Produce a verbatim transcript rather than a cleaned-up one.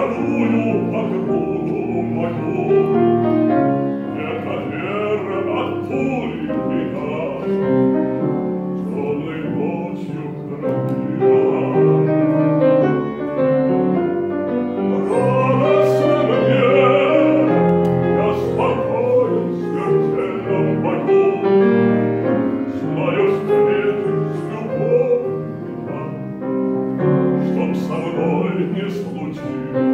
вторую подругу мою. Это вера от пули беда, темной ночью хранила. Радостно мне, я спокоен в смертельном бою, знаю, встретить любовь, чтоб со мной не случилось.